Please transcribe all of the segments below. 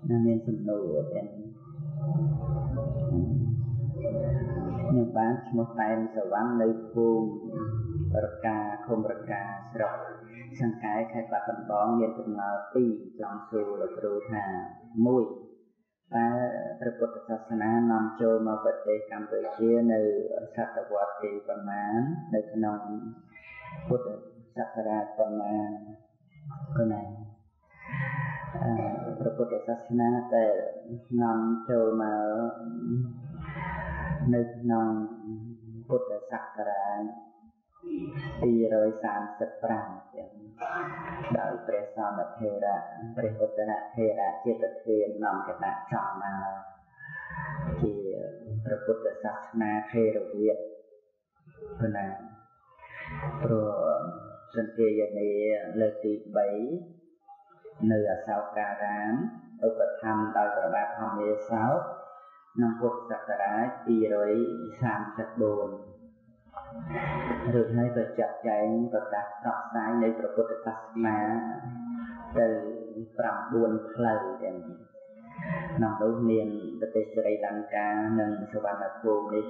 nên sầm nổi trên nhưng bán một tay sở văn nơi phù raka không raka sọc sang cái khai bạc tận bóng nghiên từng pi trong su là đồ thà mùi ta report sasana nam châu mà vật tế Campuchia nơi sát vật thì phần mán nơi nông Phật Sakara phần cái này report sasana tại nam châu mà nơi nông Phật Sakara thì rồi sản xuất ra đợi presa là thế ra chia tất thiên nằm cái bạn chọn mà thì Phật Sasana thế rồi Việt phần này rồi dân kia giờ này lời tỷ 7 nơi ở sau ca rán ở Phật tham đợi các bạn tham gia 6 năm Phật Sakara thì rồi sản xuất buồn rồi hai vật chặt cháy vật đạt sọ saiในพระพุทธศาสนาtừ 9 ផ្លូវទាំងក្នុងនោះមានប្រទេសស្រីលង្កានិងសវណ្ណភូមិនេះ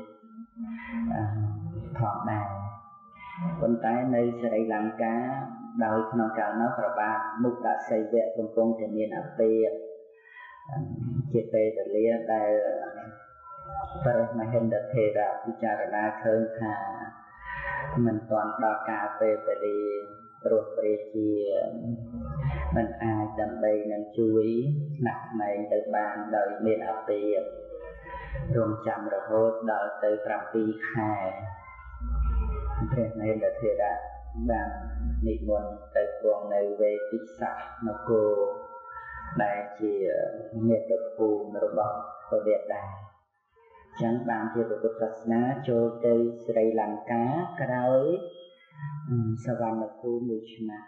ផងដែរប៉ុន្តែនៅស្រីលង្កាដោយក្នុងកាលនោះព្រះបាទមុខសីវៈកំពុងតែមានអពាធជាពេលវេលាដែលព្រះមហិន្ទថេរពិចារណាឃើញថាមិនទាន់ដល់ការពេលវេលាព្រោះព្រះជាមិនអាចដើម្បីនឹងជួយណាក់ណែងទៅបានដោយមានអពាធរងចាំរហូតដល់ទៅ7 ខែព្រះមហិន្ទថេរបាននិមន្តទៅគង់នៅវេទិសៈនគរដែលជាមាតុភូមិរបស់ព្រះវេដែរចឹងបានជាពុទ្ធសាសនាចូលទៅស្រីលង្កាក្រោយសវណ្ណភូមិ 1 ឆ្នាំ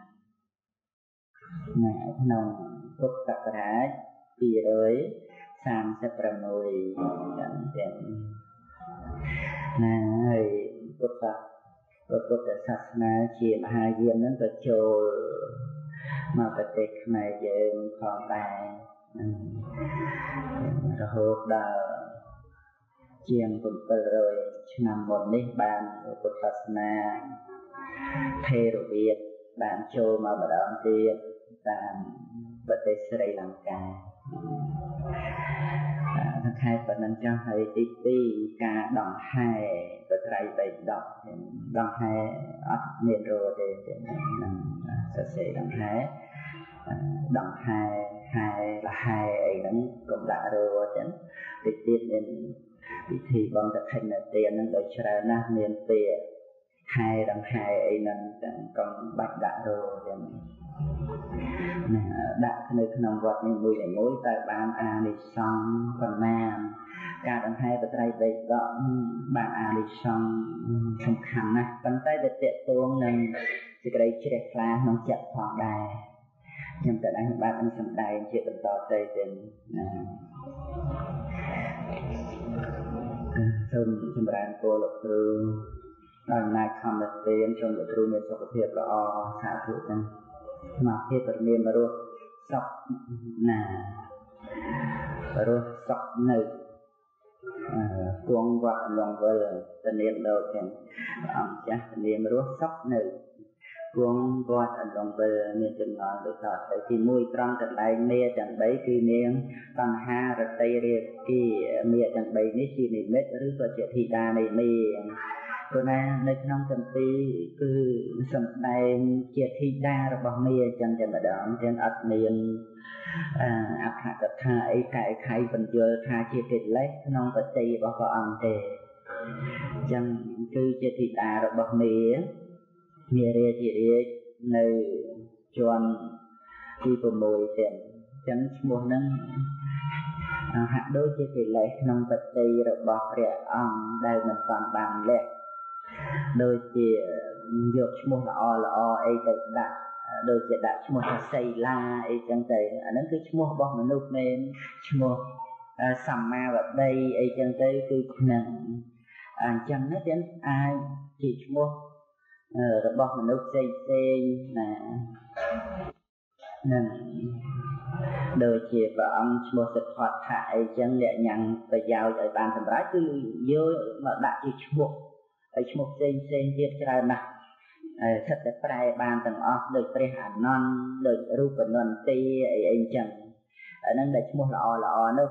ក្នុងពុទ្ធសករាជ 236 ចឹងទាំងហើយពុទ្ធសាសនាជាមហាយាននឹងក៏ចូលមកប្រទេសខ្មែរយើងផងដែររហូតដល់ជាង 700 ឆ្នាំមុននេះបានពុទ្ធសាសនាថេរវាទបានចូលមកម្ដងទៀតតាមប្រទេសស្រីលង្កាថាខែប៉ុណ្ណឹងចុះហើយទី2ការដង្ហែបត្រៃ3 10ដង្ហែអត់មានរោទេនឹងសរសេរដង្ហែហែលហែអីហ្នឹងកុំដាក់រោចឹងទីទៀតមានពិធីបន់កឋិនទានហ្នឹងដូចច្រើនណាស់មានពាក្យហែដង្ហែអីហ្នឹងចឹងកុំបាច់ដាក់រោចឹងណាដាក់នៅក្នុងវត្តនេះមួយតែបានអានិសង្សប៉ុន្មានការដង្ហែបត្រៃ3 ដកបានអានិសង្សសំខាន់ណាស់ប៉ុន្តែវាតេតួងនឹងសេចក្តីជ្រះថ្លាក្នុងចិត្តផងដែរខ្ញុំក៏បានបានសម្ដែងជាបន្តទៅទៀតណាសូមចម្រើនពរលោកគ្រូដោយអំណាចខំទៅទានសូមលោកគ្រូមានសុខភាពល្អសាធុទាំងមកភាពប្រមានរស់សុខណារស់សុខនៅគង់វត្តលងវិលតនាមដូចទាំងព្រះអង្គចាស់តនាមរស់សុខនៅគង់វត្តអលងវិលមានចំណងដូចតទៅទី1ត្រង់កន្លែងមេទាំង3គឺនាងបញ្ហារតីរាគីមេទាំង3នេះជានិមិត្តឬក៏ជាធីតានៃមេព្រោះណានៅក្នុងគម្ពីរគឺសម្ដែងជាធីតារបស់មេអញ្ចឹងតែម្ដងទាំងអត់មានអត្ថកថាអីកែខៃបញ្យល់ថាជាកិលេសក្នុងបតិរបស់ព្រះអង្គទេអញ្ចឹងគឺជាធីតារបស់មេរាជារាជនៅជាន់ទី6ទៀតអញ្ចឹងឈ្មោះហ្នឹងហាក់ដូចជាកិលេសក្នុងបតិរបស់ព្រះអង្គដែលមិនទាន់បានលះដូចជាយកឈ្មោះល្អអីទៅដាក់ដូចជាដាក់ឈ្មោះថាសីឡាអីចឹងទៅអាហ្នឹងគឺឈ្មោះរបស់មនុស្សមែនឈ្មោះសម្មាវតីអីចឹងទៅគឺក្នុងអញ្ចឹងនេះទៀតអាចជាឈ្មោះរបស់មនុស្សផ្សេងណានឹង đời chia và ông mua sạch hoạt thải chân nhẹ nhàng và giao ở bàn thầm rái cứ vô mà đã chỉ chmục ở chmục sen viết ra nè thật là phải bàn tầng off đời pre hạt non đời rùa và non tì anh chẳng ở nên để chmục lọ nữa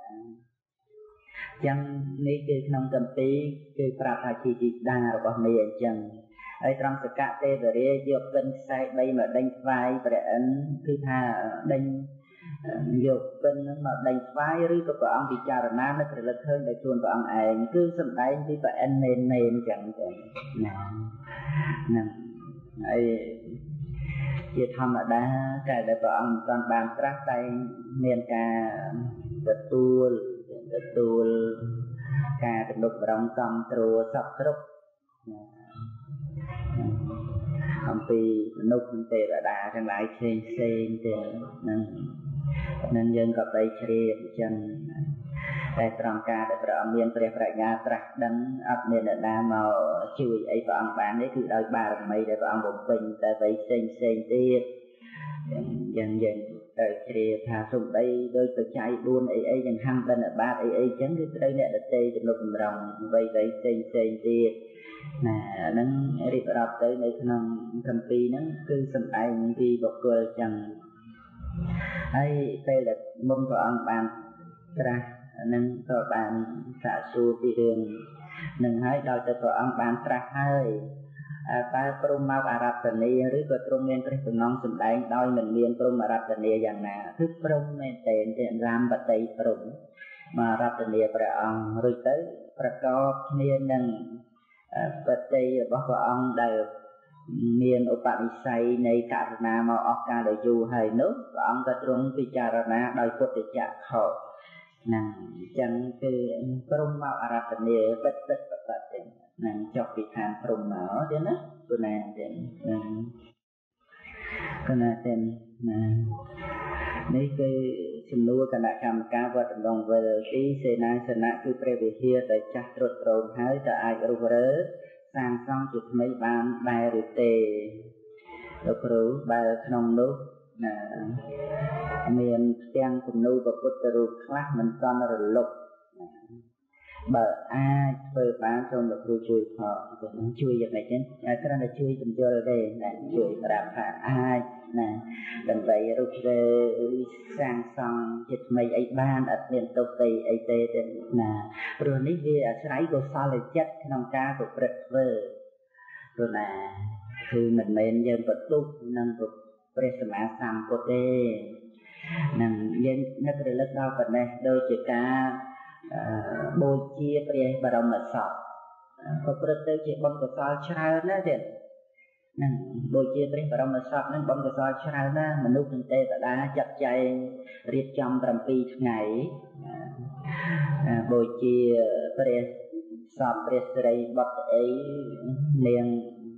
chẳng ní cứ nông tâm tí cứ prap hà chi đa rồi bỏ mì anh chẳng ở trong sự cả tê về đây dọc gần sai bay mà đánh vai và để cứ tha đánh dọc gần mà đánh vai rồi có ông bị chà na nó lực hơn để chuồn vào ông ấy cứ sầm đáy đi và anh nên chẳng nè ấy chỉ thầm ở đó cái để vào ông toàn bàn trắc tay miền ca betul ca được đồng cầm trùa sập trúc ông tì nút tê và đà trong lại sen nên dân gặp đây chia chân đây trong ca để vào miền tây phải nhà trắc đắng ấp miền ở đà màu chui ấy vào ông bán đấy cứ đôi ba mấy để vào ông bụng bình tại vậy sen tiệt dần đời chia thà sung đây đôi tự chạy buôn ấy dần hăng bên ở ba ấy chấn cái đây nè là tê từ lục rồng vậy sen tiệt nè nâng đi đọc tới nơi thằng thầm pi nó cứ sầm ai đi bọc cười chẳng hay đây là môn của ông bạn ra nâng của bạn xả xu đi đường nâng hãy đòi tới của ông bạn ra hơi ta prom mau Ả Rập Tây Ni rồi có prom men tới cùng nông sầm đại đòi mình miền prom Ả Rập Tây Ni dạng nào thức prom men tên ram bát tây prom mà Ả Rập Tây Ni phải ông rồi tớiประกอบគ្នានឹងបតីរបស់ព្រះអង្គដែលមានឧបនិស្ស័យនៃករណាមកអស់កាលដ៏យូរហើយនោះព្រះអង្គក៏ទ្រង់ពិចារណាដោយពុទ្ធចក្ខុហ្នឹងអញ្ចឹងគឺព្រមមកអរតនីបិទបតហ្នឹងចុះពីឋានព្រមមកទៀតណាព្រោះណាទៀតគណៈទៀតណានេះគឺជំនួសគណៈកម្មការវត្តដំណវិលទីសេនាសនៈគឺព្រះវិហារដែលចាស់ត្រុតត្រោមហើយតើអាចរុះរើសាងសង់ជាថ្មីបានដែរឬទេលោកគ្រូបើក្នុងនោះមានផ្ទាំងគំនូរព្រះពុទ្ធរូបខ្លះមិនទាន់រលត់បើអាចធ្វើបានសូមលោកគ្រូជួយផងជួយយ៉ាងម៉េចទេគ្រាន់តែជួយបញ្យល់ទេណាជួយប្រាប់ថាអាចណាដើម្បីរុះរើសាងសង់ជាថ្មីអីបានអត់មានទុកទេអីទេណាព្រោះនេះវាអាស្រ័យកុសលចិត្តក្នុងការប្រព្រឹត្តធ្វើព្រោះណាគឺមិនមែនយើងបន្ទុកនឹងព្រះសម្មាសម្ពុទ្ធទេនឹងយើងនឹករលឹកដល់ប៉ុណ្ណេះដូចជាការបូជាព្រះបរមសពប្រព្រឹត្តទៅជាបុណ្យកុសលច្រើនណាស់ទៀតនឹងបូជាព្រះបរមសពនឹងបុណ្យកុសលច្រើនណាស់មនុស្សទាំងទេវតាចាត់ចែងរៀបចំ7ថ្ងៃបូជាព្រះសពព្រះសិរីបុត្រអីនាង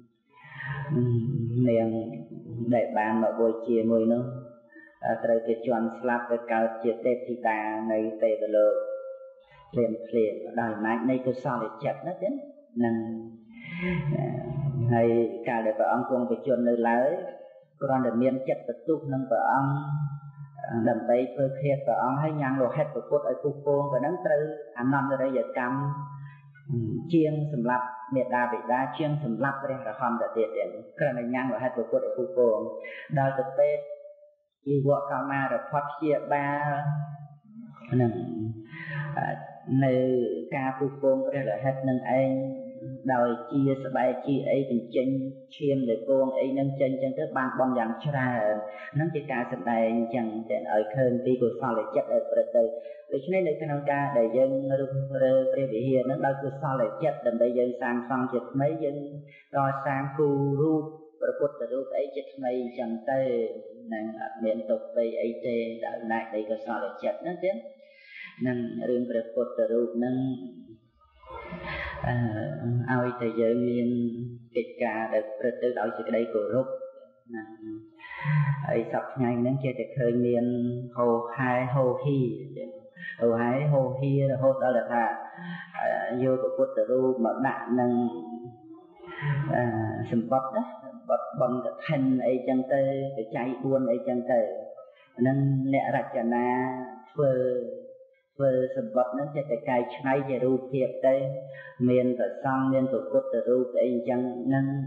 ដែលបានមកបូជាមួយនោះត្រូវគេជន់ស្លាប់ទៅកើតជាទេពធីតានៅទេវលោកភ្លាមដោយអំណាចនៃកុសលចិត្តណាទៀតនឹងហើយកាលដែលព្រះអង្គគង់ប្រជញ្ញនៅឡើយគ្រាន់តែមានចិត្តបន្ទុះនឹងព្រះអង្គដើម្បីធ្វើឃាតព្រះអង្គហើយញ៉ាំងលោហិតប្រពុតឲ្យពុះពងក៏នឹងត្រូវអនន្តរិយកម្មជាងសម្រាប់មេដាបិតាជាងសម្រាប់ព្រះរហន្តទៅទៀតគ្រាន់តែញ៉ាំងលោហិតប្រពុតឲ្យពុះពងដល់ទៅពេទ្យជីវកកម្មារផុតជាបាលនឹងនៅការពុះពងព្រះរហិតនឹងឯងដោយជាស្បែកជាអីបញ្ចេញឈាមលើពងអីនឹងចេញចឹងទៅបានបន់យ៉ាងច្រើននឹងជាការសម្ដែងចឹងតែឲ្យឃើញពីកុសលចិត្តឲ្យប្រព្រឹត្តទៅដូច្នេះនៅក្នុងការដែលយើងរុះរើព្រះវិហារនឹងដោយកុសលចិត្តដើម្បីយើងសាងសង់ជាថ្មីយើងកសាងគូរូបព្រះពុទ្ធរូបអីជាថ្មីចឹងទៅនឹងអត់មានទុកពេអីទេដោយអំណាចនៃកុសលចិត្តហ្នឹងទៀតនឹងរឿងព្រះពុទ្ធរូបនឹងឲ្យតែយើងមានកិច្ចការដែលប្រព្រឹត្តទៅដោយសេចក្តីគោរពណាហើយសប្តាហ៍ថ្ងៃហ្នឹងជាតែឃើញមានហោហែហោហ៊ីរហូតដល់ថាយកព្រះពុទ្ធរូបមកដាក់នឹងសម្បត្តិណាបត់បនកឋិនអីចឹងទៅបច្ច័យ4អីចឹងទៅ nên nè rạch cho na vừa sầm bật nó sẽ tại cài ngay về ru thiệp đây miền từ sông miền từ cốt từ ru cái chân nên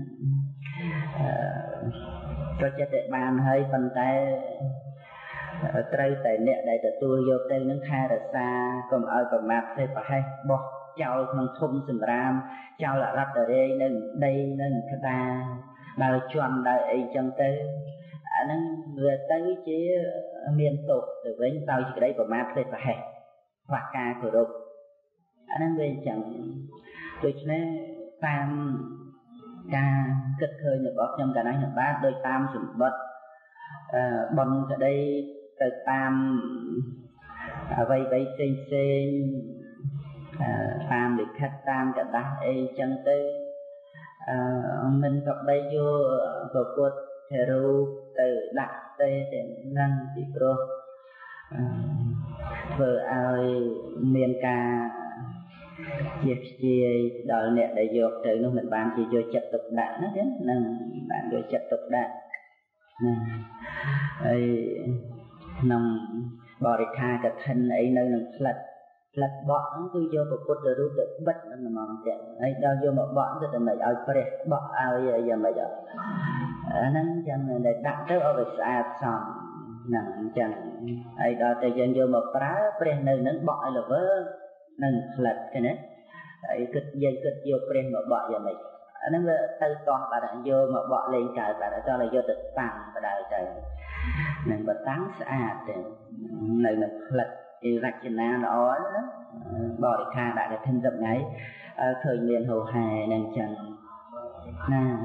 cho tại bàn hơi phần tay trai tại nè đại từ tôi vô đây nó khai là xa còn ở còn map thế phải hay bỏ chào thằng thùng sầm ram chào là rạch ở đây nên cái ta bao tròn đại ấy chân tới nó vừa tới chứ miền tục từ với tao chỉ đấy còn map thế phải hay hoặc ca của đục anh về chẳng tôi nói tam ca kết hơi nhập bọc trong cả nói nhập bát đôi tam sụp bật bằng cái đây từ tam vây xinh tam bị khách tam cả ta ấy chân tư mình gặp đây vô của cô Theru từ đặt tê để nâng bị pro vừa ai miền ca chia đòi nè để dột từ nó mình bàn chỉ vô chặt tục đạn nó thế nè bạn vô chặt tục đạn nè ấy nằm bò đi khai cả thân ấy nơi nằm lật bọn cứ vô một cột rồi được bất nó mong chẳng ấy đâu vô một bọn rồi mày ao pre bọn ao giờ mày đó nên chẳng để đặt tới ở về xa xong nặng chẳng ấy đó tự nhiên vô một pre nơi nó bọ là vớ nâng lật cái này ấy cứ vô pre một bọ giờ mày nó tới toàn bà đã vô một bọ lên trời bà đã cho là vô tự tăng bà đời trời nên bà tán xa thì nơi nó lật thì rạch trên na nó bò đi khai đại là thân rộng ấy thời miền hồ hè nên chẳng nè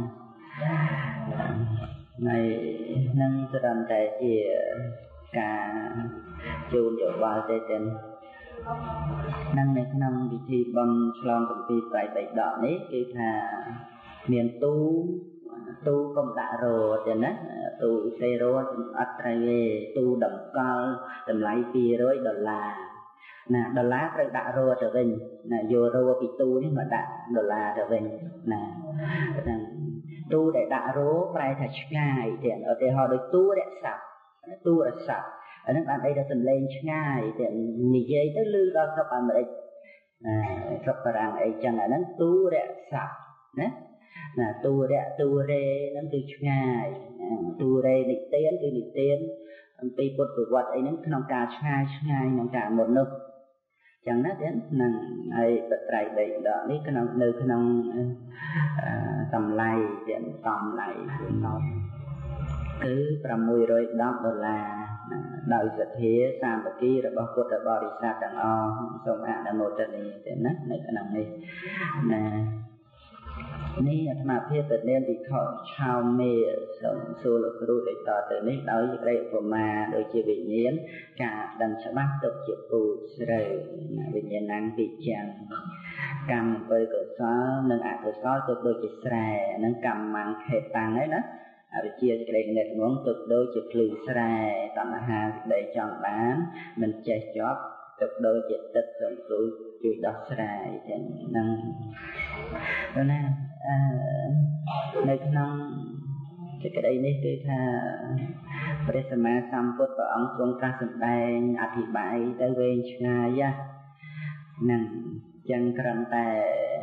này nâng tôi làm tại thì cả chôn chỗ vào tê tên nâng này nâng đi thi bằng slong công ty tại đỏ nít cái thà miền tu công tạ rồi cho nên tu xe rồi ắt về tu đầm cao đầm lại pì rồi đờ là nè đờ lá rồi tạ rồi trở về nè vô rồi bị tu nhưng mà tạ đờ là trở về nè tu để tạ rồi phải thật ngay thì ở đây họ được tu để sạch ở nước bạn đây đã từng lên ngay thì nhị dây tới lư đó các bạn mới các bạn ấy chẳng là nó tu để sạch nè là tu rê nó từ ngay tu rê lịch tiến pi bột của vật ấy nó không cả ngay nó cả một nơi chẳng nói đến là ấy bật trai bệnh đó ní cái nơi cái nông tầm lầy điện tầm lầy nó cứ làm mùi rồi đó là đời giật thế sang bậc kia rồi bao quát rồi bao đi xa chẳng o xong là một trận này để nát này cái nào này nèนี่อาตมาเพียรแต่เน้นที่เขาชาวเมย์ส่งสู่หลักรู้ได้ต่อแต่นี้เราจะได้ผมมาโดยจีวิญญาณการดันฉบับตกจิตปูเสด็จวิญญาณนั่งปิจังกรรมไปเกิดซ้อนั่งอาจเกิดซ้อตกโดยจิตแสดนั่งกรรมมังเหตุต่างđấyนะวิจีจะได้เงินหลวงตกโดยจิตพลือแสดตอนอาหารได้จองบ้านมันใจจอบตกโดยจิตติดส่งสู่จุดดอกแสดนั่งแล้วนะในขณะที่กระไดนี้คือถ้าพระสัมมาสัมพุทธองค์ทรงตรัสแสดงอธิบายได้เวชงายะนั่นจังกรำแต่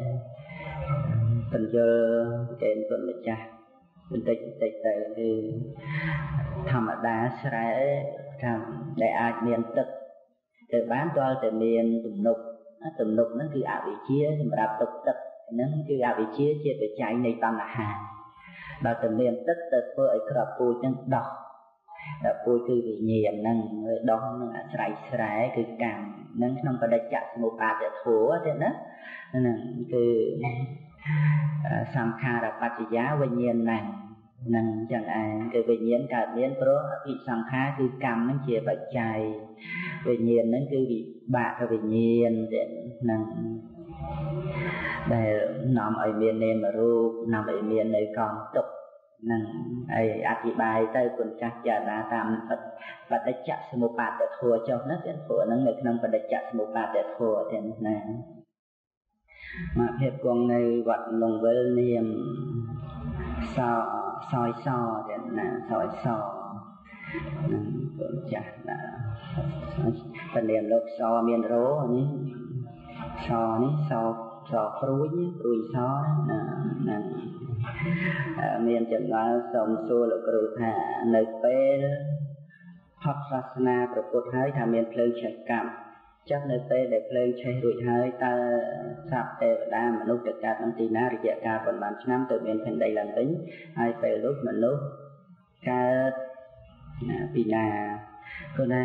เป็นเจอเกณฑ์คนละจ้ะเป็นติดแต่คือธรรมดาสลายทำได้อาจเมียนตึกแต่บ้านตัวแต่เมียนตุ่มนุกนั่นคืออวิชชาสำหรับตึกนั่นคืออวิชชาที่ไปใจในตัณหาเราแต่เมียนตึกแต่เพื่อไอ้กระปูนั่นดอกแต่ปูคือวิญญาณนั่นดอกนั่นสลายคือกรรมนั่นน้องก็ได้จับสมุปบาทแต่ถัวใช่ไหมนั่นคือสังขารปัจจยวิญญาณนั่นจังไอ้คือวิญญาณการเลี้ยงเพราะวิสังขารคือกรรมนั่นเกี่ยวกับใจวิญญาณนั่นคือวิบากวิญญาณเด่นนั่นแต่นำไอเมียนเนมรูปนำไอเมียนในกองตกนั่นไออธิบายใต้คนจักรยานตามปัจจัยสมุปบาทแต่ทัวเจ้านั่นเป็นทัวนั่นในขนมปัจจัยสมุปบาทแต่ทัวเด่นนั่นมาเพียบกองในวัดลงเวลเนียมซอยเด่นนั่นซอยចាស់តែនាមលោកសមានរោនេះសនេះសព្រួយសហ្នឹងមានចំណើសូមសួរលោកគ្រូថានៅពេលផុតសាសនាព្រះពុទ្ធហើយថាមានភ្លើងឆេះកាប់ចាស់នៅពេលដែលភ្លើងឆេះរួចហើយតើសត្វទេវតាមនុស្សទៅកើតក្នុងទីណារយៈកាលប៉ុន្មានឆ្នាំទៅមានផែនដីឡើងវិញហើយពេលនោះមនុស្សកើតពីណាគឺណា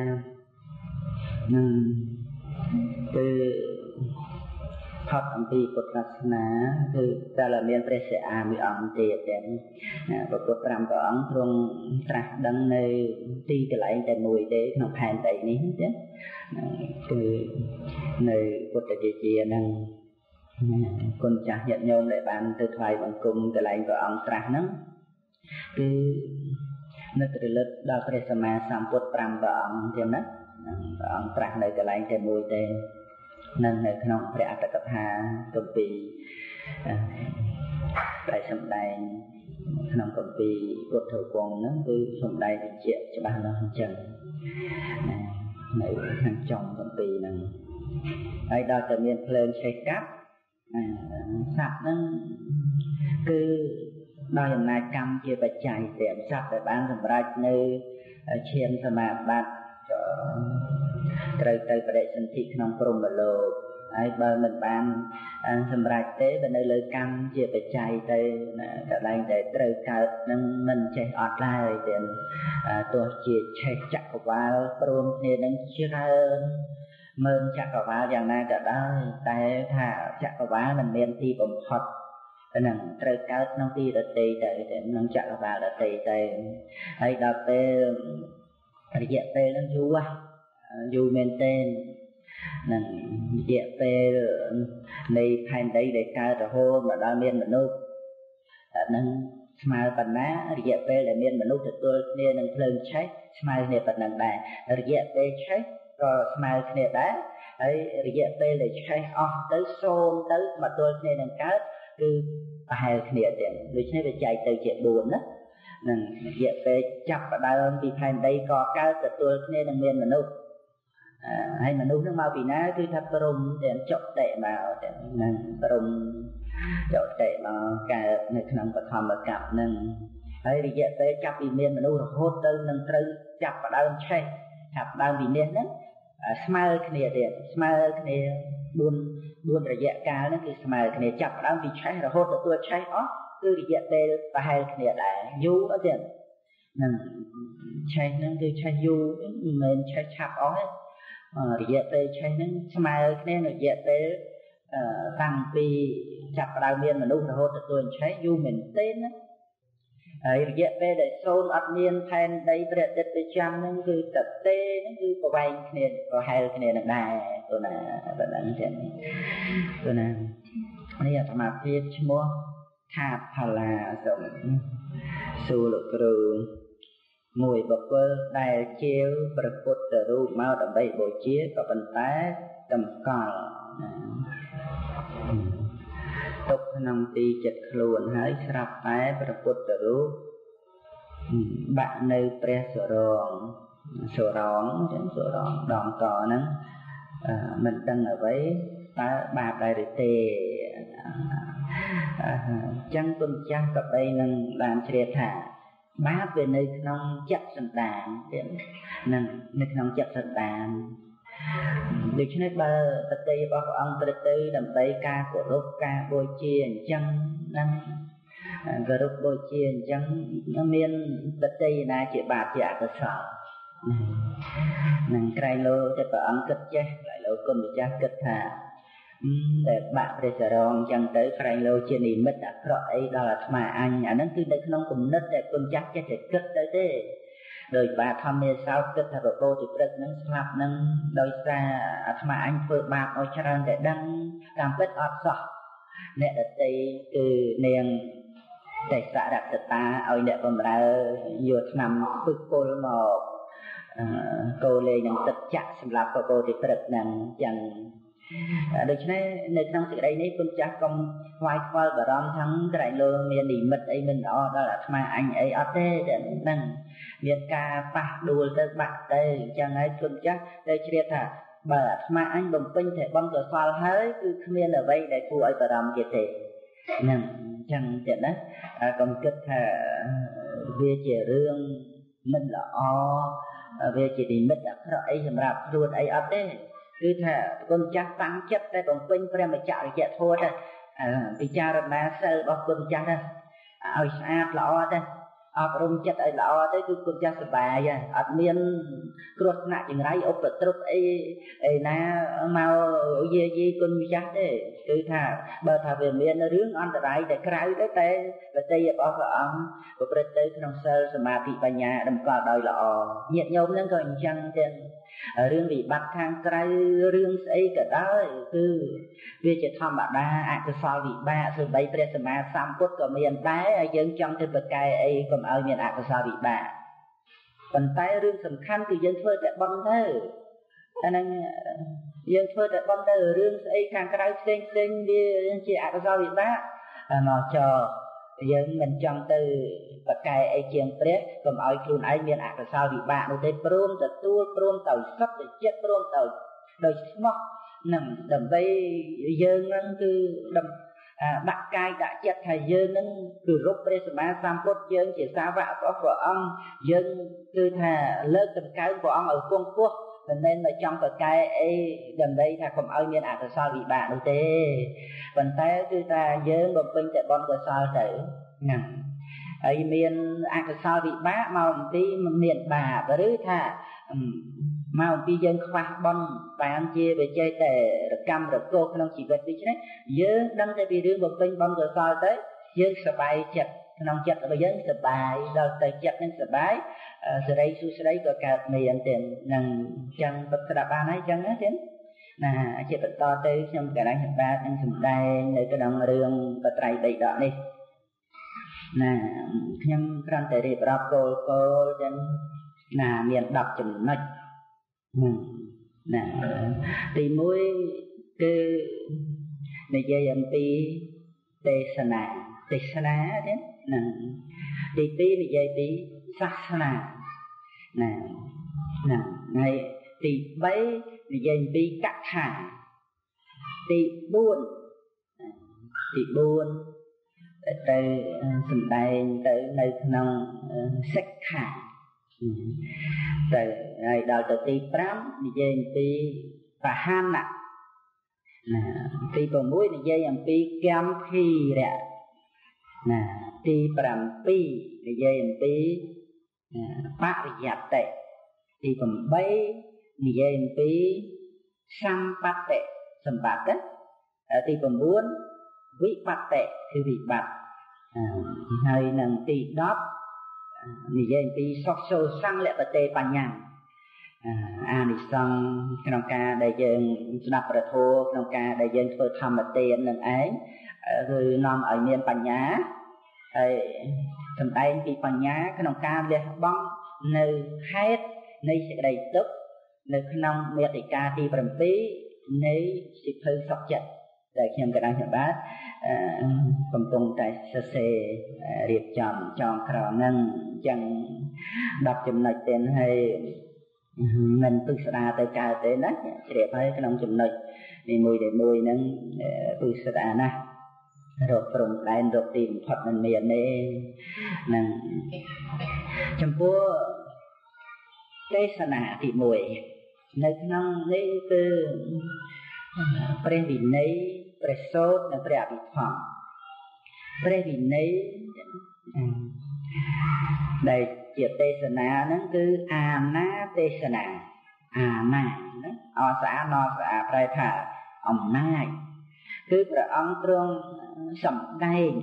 គឺផុតអំពីពុទ្ធសាសនាគឺតែละមានព្រះសិអាមួយអង្គទៀតទាំងព្រះពុទ្ធ5ព្រះអង្គទ្រង់ត្រាស់ដឹងនៅទីកន្លែងតែមួយទេក្នុងផែនដីនេះទេគឺនៅពុទ្ធវិជ្ជានឹងគុណចាស់ញាតិញោមដែលបានទៅថ្វាយបង្គំកន្លែងព្រះអង្គត្រាស់ហ្នឹងគឺនឹករលឹកដល់ព្រះសម្មាសម្ពុទ្ធ5ព្រះអង្គទៀតណាព្រះអង្គត្រាស់នៅកន្លែងតែមួយទេនឹងនៅក្នុងព្រះអត្តកថាគម្ពីរដែលសម្ដែងក្នុងគម្ពីរពុទ្ធវង្សហ្នឹងគឺសម្ដែងបញ្ជាក់ច្បាស់លាស់អញ្ចឹងនៅខាងចុងគម្ពីរហ្នឹងហើយដល់តែមានភ្លើងឆេះកាប់សត្វហ្នឹងគឺដោយអំណាចកម្មជាបច្ច័យតែសត្វដែលបានសម្រេចនៅឈានសមាបត្តិត្រូវទៅបដិសន្ធិក្នុងព្រហ្មលោកហើយបើមិនបានសម្រេចទេទៅនៅលើកម្មជាបច្ច័យទៅកន្លែងដែលត្រូវកើតនឹងមិនចេះអត់ឡើយទេទោះជាឆេះចក្រវាលព្រមគ្នានឹងច្រើនមើលចក្រវាលយ៉ាងណាក៏ដោយតែថាចក្រវាលមិនមានទីបំផុតនឹងត្រូវកើតក្នុងទីដតីទៅក្នុងចក្រវាលដតីទៅហើយដល់ពេលរយៈពេលនឹងយូរមែនទេនឹងរយៈពេលនៃផែនដីដែលកើតរហូតមកដល់មានមនុស្សនឹងស្មើប៉ុណ្ណារយៈពេលដែលមានមនុស្សទទួលគ្នានឹងភ្លើងឆេះស្មើគ្នាប៉ុណ្ណឹងដែររយៈពេលឆេះក៏ស្មើគ្នាដែរហើយរយៈពេលដែលឆេះអស់ទៅសូន្យទៅមកទល់គ្នានឹងកើតគឺប្រហែលគ្នាទៀតដូច្នេះវាចែកទៅជា4ណានឹងរយៈពេលចាប់ផ្ដើមពីផែនដីក៏កើតទទួលគ្នានឹងមានមនុស្សហើយមនុស្សនឹងមកពីណាគឺថាព្រំទាំងចុតិមកទាំងនឹងព្រំចុតិមកកើតនៅក្នុងបឋមកັບនឹងហើយរយៈពេលចាប់ពីមានមនុស្សរហូតទៅនឹងត្រូវចាប់ផ្ដើមឆេះចាប់ដើមវិនិច្ឆ័យហ្នឹងស្មើគ្នាទៀតស្មើគ្នា4រយៈកាលហ្នឹងគឺស្មើគ្នាចាប់ផ្ដើមពីឆេះរហូតទទួលឆេះអស់គឺរយៈពេលប្រហែលគ្នាដែរយូរអត់ទេនឹងឆេះហ្នឹងគឺឆេះយូរមិនមែនឆេះឆាប់អស់ទេរយៈពេលឆេះហ្នឹងស្មើគ្នារយៈពេលតាំងពីចាប់ផ្ដើមមានមនុស្សរហូតទទួលឆេះយូរមែនទេណាហើយរយៈពេលដែលសូន្យអត់មានផែនដីព្រះអាទិត្យប្រចាំហ្នឹងគឺតទេហ្នឹងគឺប្រវែងគ្នាប្រហែលគ្នានឹងដែរទៅណាប៉ុណ្ណឹងចឹងទៅណានេះអាត្មាភាពឈ្មោះថាផល្លាសូមសួរលោកគ្រូមួយបុគ្គលដែលជាវព្រះពុទ្ធរូបមកដើម្បីបូជាក៏ប៉ុន្តែតម្កល់ទុកក្នុងទីចិត្តខ្លួនហើយស្រាប់តែព្រះពុទ្ធរូបបាក់នៅព្រះសុរងចឹងសុរងដងកហ្នឹងមិនដឹងអ្វីតើបាបដែរឬទេចឹងគុណចាស់ក៏បីនឹងបានជ្រាបថាបាបវានៅក្នុងចិត្តសន្តានទៀតនឹងនៅក្នុងចិត្តសន្តានដូច្នេះបើតតិរបស់ព្រះអង្គត្រឹមទៅដើម្បីការគោរពការបូជាអញ្ចឹងនឹងគោរពបូជាអញ្ចឹងមានតតិណាជាបាបជាអកុសលនឹងក្រែងលោតែព្រះអង្គគិតចេះក្រែងលោគុណម្ចាស់គិតថាតែបាក់ព្រះសរងអញ្ចឹងទៅក្រែងលោជានិមិត្តអាក្រក់អីដល់អាត្មាអញអាហ្នឹងគឺនៅក្នុងគំនិតដែលគុណចាស់ចេះតែគិតទៅទេដោយបាធម្មសោគគិតថាបបោទីព្រឹកហ្នឹងស្លាប់ហ្នឹងដោយសារអាត្មាអញធ្វើបាបឲ្យច្រើនតែដឹងតាមពិតអត់សោះអ្នកដតីគឺនាងតែសរកតាឲ្យអ្នកបំរើយកឆ្នាំពឹកពុលមកកោលេងនឹងទឹកចាក់សម្រាប់បបោទីព្រឹកហ្នឹងចឹងដូច្នេះនៅក្នុងសេចក្តីនេះគុណចាស់កុំខ្វាយខ្វល់បារម្ភថាក្រែងលើមាននិមិត្តអីមិនល្អដល់អាត្មាអញអីអត់ទេហ្នឹងមានការប៉ះដួលទៅបាក់ទៅអញ្ចឹងហើយគុណចាស់ទៅជ្រាបថាបើអាត្មាអញបំពេញតែបុណ្យកុសលហើយគឺគ្មានអ្វីដែលគួរឲ្យបារម្ភទៀតទេហ្នឹងអញ្ចឹងទៀតណាកុំគិតថាវាជារឿងមិនល្អវាជានិមិត្តអាក្រក់អីសម្រាប់ខ្លួនអីអត់ទេគឺថាគុណចាស់តាំងចិត្តតែបំពេញព្រះមច្ចរិយធម៌ទៅពិចារណាសិលរបស់គុណចាស់ទៅឲ្យស្អាតល្អទៅអប់រំចិត្តឲ្យល្អទៅគឺគុណចាស់សប្បាយហើយអត់មានគ្រោះថ្នាក់ចង្រៃឧបទ្រពអីណាមកយាយីគុណចាស់ទេគឺថាបើថាវាមានរឿងអន្តរាយតែក្រៅទៅតែបតីរបស់ព្រះអង្គប្រព្រឹត្តទៅក្នុងសិលសមាធិបញ្ញាតម្កល់ដោយល្អញាតិញោមហ្នឹងក៏អញ្ចឹងទៀតរឿងវិបត្តិខាងក្រៅរឿងស្អីក៏ដោយគឺវាជាធម្មតាអកុសលវិបាកសូម្បីព្រះសម្មាសម្ពុទ្ធក៏មានដែរហើយយើងចង់ទៅប្រកែអីកុំឲ្យមានអកុសលវិបាកប៉ុន្តែរឿងសំខាន់គឺយើងធ្វើតែបុណ្យទៅអាហ្នឹងយើងធ្វើតែបុណ្យទៅរឿងស្អីខាងក្រៅផ្សេងវាជាអកុសលវិបាកមកចោយើងមិនចង់ទៅប្រកែអីជាងព្រះកុំឲ្យខ្លួនឯងមានអកុសលវិបាកនោះទេព្រមទទួលព្រមទៅសុខទៅចិត្តព្រមទៅដោយស្មោះនឹងដើម្បីយើងនឹងគឺដាក់កាយដាក់ចិត្តថាយើងនឹងគោរពព្រះសម្មាសម្ពុទ្ធយើងជាសាវករបស់ព្រះអង្គយើងគឺថាលើកតម្កើងព្រះអង្គឲ្យគង់ពោះមិនមែនមកចង់ប្រកែអីដើម្បីថាកុំឲ្យមានអកុសលវិបាកនោះទេប៉ុន្តែគឺថាយើងបំពេញតែបុណ្យកុសលទៅហ្នឹងហើយមានអកុសលវិបាកមកអំពីមានបាបឬថាមកអំពីយើងខ្វះបុណ្យបានជាវាចេះតែរកម្មរកោក្នុងជីវិតដូចនេះយើងដឹងតែពីរឿងបំពេញបុណ្យកុសលទៅយើងសប្បាយចិត្តក្នុងចិត្តរបស់យើងសប្បាយដល់ទៅចិត្តនឹងសប្បាយសេរីសុស្ដីក៏កើតមានទៀតនឹងចឹងពិតស្ដាប់បានហើយចឹងណាទៀតណាជាបន្តទៅខ្ញុំកណ្ដាលសម្រាប់នឹងសម្ដែងនៅក្នុងរឿងបត្រៃបិដកនេះណាខ្ញុំគ្រាន់តែរៀបរាប់គោលចឹងណាមាន10ចំណុចណាទី1គឺនិយាយអំពីទេសនាទេណាទី2និយាយពីសាសនាណាហើយទី3និយាយពីកថាទី4ទៅសម្ដែងទៅនៅក្នុងសិក្ខាទៅហើយដល់ទៅទី5និយាយអំពីបហានៈណាទី6និយាយអំពីកម្មភីរៈណាទី7និយាយអំពីបរិយត្តិទី8និយាយអំពីសម្បត្តិសម្បត្តិទី9វិបត្តិគឺវិបត្តិហើយនឹងទី10និយាយអំពីសុខសោសង្ឃលបតេបញ្ញាអានិសង្ឃក្នុងការដែលយើងស្ដាប់ព្រះធម៌ក្នុងការដែលយើងធ្វើធម្មទាននឹងឯងគឺនាំឲ្យមានបញ្ញាហើយសម្ដែងពីបញ្ញាក្នុងការលះបង់នៅហេតុនៃសេចក្តីទុក្ខនៅក្នុងមេតិកាទី7នៃសិភៅសុខចិត្តដែលខ្ញុំកណ្ដាលខ្ញុំបាទកំពុងតែសរសេររៀបចំចងក្រងហ្នឹងអញ្ចឹង10ចំណុចទៀតហើយមិនពិស្ដារទៅកើតទេណាជ្រាបហើយក្នុងចំណុចនីមួយហ្នឹងពិស្ដារណាស់រកព្រំដែនរកទីបំផុតមិនមានទេនឹងចំពោះទេសនាទី1នៅក្នុងនេះគឺព្រះវិន័យព្រះសូត្រនិងព្រះអភិធម្មព្រះវិន័យដែលជាទេសនាហ្នឹងគឺអាណាទេសនាអាណាណាអសាណសាប្រែថាអំណាចគឺព្រះអង្គទ្រង់សម្ដែង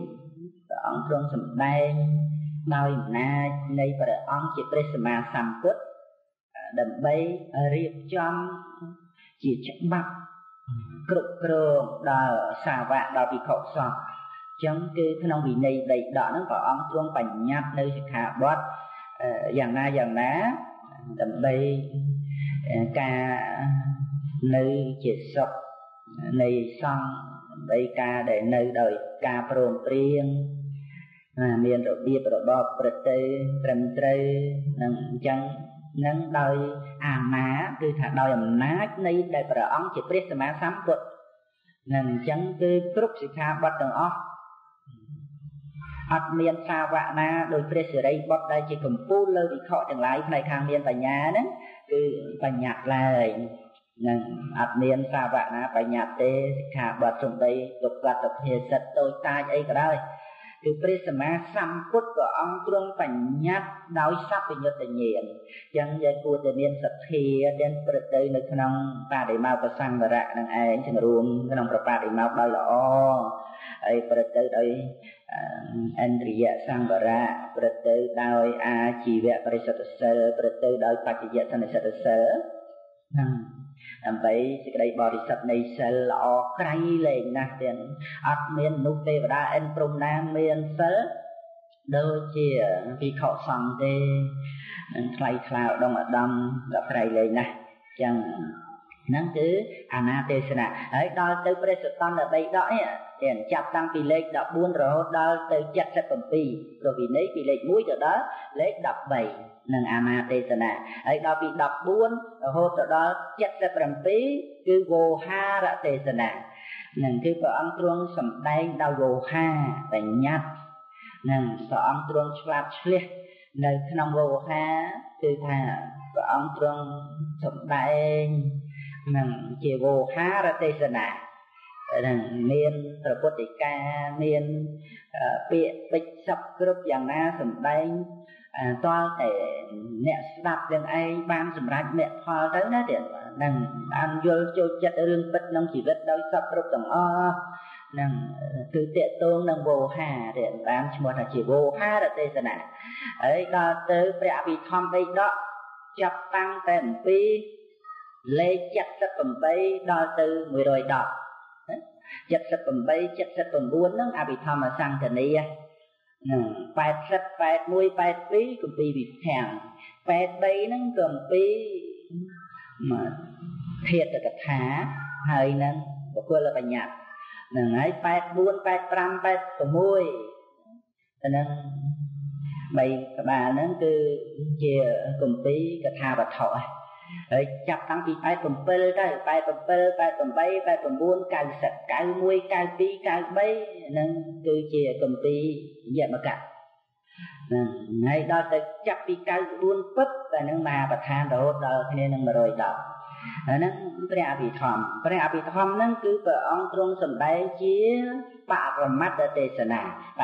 ដោយអំណាចនៃព្រះអង្គជាព្រះសម្មាសម្ពុទ្ធដើម្បីរៀបចំជាច្បាប់គ្រប់គ្រងដល់សាវកដល់ភិក្ខុសង្ឃអញ្ចឹងគឺក្នុងវិន័យបិដកហ្នឹងព្រះអង្គទ្រង់បញ្ញត្តិនៅសិក្ខាបទយ៉ាងណាដើម្បីការនៅជាសុខនៃសង្ឃបីការដែលនៅដោយការព្រមព្រៀងមានរបៀបរបបប្រតិត្រឹមត្រូវនឹងអញ្ចឹងនឹងដោយអាមាគឺថាដោយអំណាចនៃដែលព្រះអង្គជាព្រះសម្មាសម្ពុទ្ធនឹងអញ្ចឹងគឺគ្រប់សិក្ខាបទទាំងអស់អត់មានសាវកណាដោយព្រះសិរីបុត្រដែលជាកម្ពូលលើវិខទាំងឡាយផ្នែកខាងមានបញ្ញាហ្នឹងគឺបញ្ញត្តិឡើយនឹងអត់មានសាវកណាបញ្ញត្តិទេសិក្ខាបទសំដីលោកកតភាសិតតូចតាចអីក៏ដោយគឺព្រះសម្មាសម្ពុទ្ធព្រះអង្គទ្រង់បញ្ញត្តិដោយសព្វញ្ញុតញ្ញាណអញ្ចឹងយើងគួរតែមានសទ្ធាដែលប្រតិនៅក្នុងបដិមោកសង្វរៈនឹងឯងជំរួមក្នុងប្របដិមោកដោយល្អហើយប្រតិដោយឥន្ទ្រិយសង្វរៈប្រតិដោយអាជីវៈបរិសុទ្ធសិលប្រតិដោយបច្ចយសន្និសិទ្ធសិលហ្នឹងដើម្បីសេចក្តីបរិសុទ្ធនៃសិលល្អក្រៃលែងណាស់ទៀតអត់មានមនុស្សទេវតាអិនព្រំណាមានសិលដូចជាភិក្ខុសង្ឃទេនឹងថ្លៃថ្លាឧត្តមឧត្តមដល់ក្រៃលែងណាស់ចឹងហ្នឹងគឺអាណាទេសនាហើយដល់ទៅព្រះសតន្តបិដកនេះទៀតចាប់តាំងពីលេខ14រហូតដល់ទៅ77ព្រោះវិន័យពីលេខ1ទៅដល់លេខ13នឹងអាណាទេសនាហើយដល់ពី14រហូតទៅដល់77គឺវោហារទេសនានឹងគឺព្រះអង្គទ្រង់សម្ដែងដោយវោហាបញ្ញត្តិនឹងព្រះអង្គទ្រង់ឆ្លាតឆ្លៀសនៅក្នុងវោហាគឺថាព្រះអង្គទ្រង់សម្ដែងនឹងជាវោហារទេសនានឹងមានប្រពុតិកាមានពាក្យពេចន៍សពគ្រប់យ៉ាងណាសម្ដែងតើតែអ្នកស្ដាប់ទាំងឯងបានសម្រេចមគ្គផលទៅណាទៀតនឹងបានយល់ចូលចិត្តរឿងពិតក្នុងជីវិតដោយសពគ្រប់ទាំងអស់នឹងគឺតេតងនឹងវោហាទៀតបានឈ្មោះថាជាវោហារទេសនាហើយដល់ទៅព្រះអភិធម្មបិដកចាប់តាំងតែអំពីលេខ78ដល់ទៅ110 78 79ហ្នឹងអភិធម្មសង្កនីហ្នឹង80 81 82គម្ពីរវិភាំង83ហ្នឹងគម្ពីរធាតុកថាហើយនឹងបុគ្គលបញ្ញត្តិហ្នឹងហើយ84 85 86ហ្នឹង3ក្បាលហ្នឹងគឺជាគម្ពីរកថាវត្ថុហើយចាប់តាំងពី87ទៅ87 88 89 90 91 92 93នឹងគឺជាគម្ពីរយមកៈហ្នឹងហើយដល់ទៅចាប់ពី94ពឹបតែនឹងមហាប្រធានរហូតដល់គ្នានឹង110ហ្នឹងព្រះអភិធម្មហ្នឹងគឺព្រះអង្គទ្រង់សម្ដែងជាបរមត្តទេសនា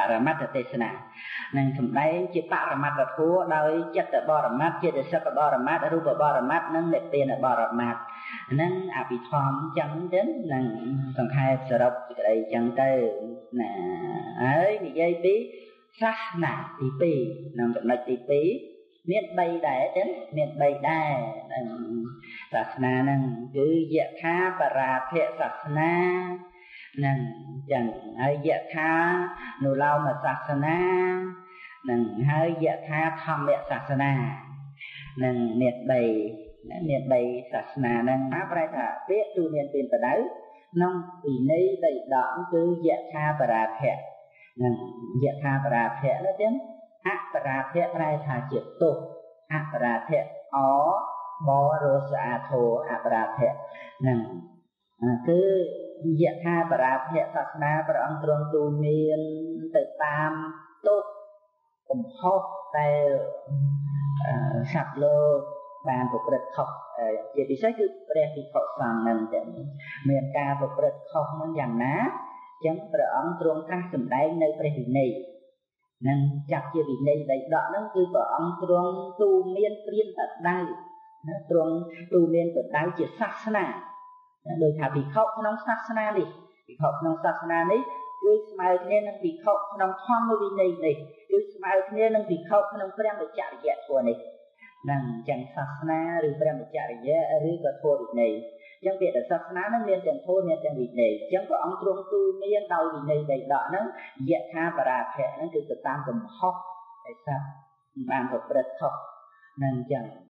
នឹងសម្ដែងជាបរមត្តធម៌ដោយចិត្តបរមត្តចេតសិកបរមត្តរូបបរមត្តនិងនិព្វានបរមត្តហ្នឹងអភិធម្មចឹងទៅនឹងសង្ខេបសរុបសេចក្តីចឹងទៅណាហើយនិយាយពីសាសនាទី2ក្នុងចំណុចទី2មាន3ដែរចឹងមាន3ដែរសាសនាហ្នឹងគឺយថាបរាភៈសាសនានឹងចឹងហើយយថានុឡោមសាសនានឹងហើយយថាធម្មសាសនានឹងមាន3សាសនាហ្នឹងប្រែថាពាក្យទូមានពីបដៅក្នុងវិន័យបិដកគឺយថាបរាភៈនឹងយថាបរាភៈនោះទៀតអបរាភៈប្រែថាជាទោសអបរាភៈអបរោសាធោអបរាភៈនឹងគឺយថាបរាភៈសាសនាព្រះអង្គទ្រង់ទូលមានទៅតាមទោសកំហុសដែលសត្វលោកបានប្រព្រឹត្តខុសជាពិសេសគឺព្រះភិក្ខុសង្ឃហ្នឹងចឹងមានការប្រព្រឹត្តខុសហ្នឹងយ៉ាងណាចឹងព្រះអង្គទ្រង់ត្រាស់សម្ដែងនៅព្រះវិន័យនឹងចាប់ជាវិន័យបិដកហ្នឹងគឺព្រះអង្គទ្រង់ទូលមានព្រានបដៅទ្រង់ទូលមានបដៅជាសាសនាដោយថាភិក្ខុក្នុងសាសនានេះគឺស្មើគ្នានឹងភិក្ខុក្នុងធម្មវិន័យនេះគឺស្មើគ្នានឹងភិក្ខុក្នុងព្រះមច្ចរិយធម៌នេះនឹងចឹងសាសនាឬព្រះមច្ចរិយឬក៏ធម៌វិន័យចឹងពាក្យថាសាសនានឹងមានទាំងធម៌មានទាំងវិន័យចឹងព្រះអង្គទ្រង់ទូលមានដោយវិន័យបិដកហ្នឹងយថាបរាភៈហ្នឹងគឺទៅតាមកំហុសដែលសត្វបានប្រព្រឹត្តខុសនឹងចឹង